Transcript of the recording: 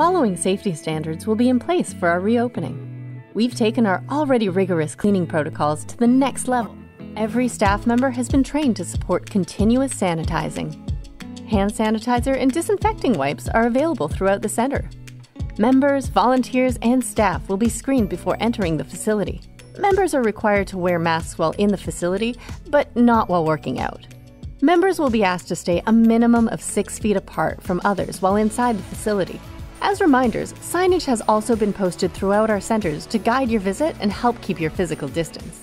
following safety standards will be in place for our reopening. We've taken our already rigorous cleaning protocols to the next level. Every staff member has been trained to support continuous sanitizing. Hand sanitizer and disinfecting wipes are available throughout the center. Members, volunteers, and staff will be screened before entering the facility. Members are required to wear masks while in the facility, but not while working out. Members will be asked to stay a minimum of 6 feet apart from others while inside the facility. As reminders, signage has also been posted throughout our centers to guide your visit and help keep your physical distance.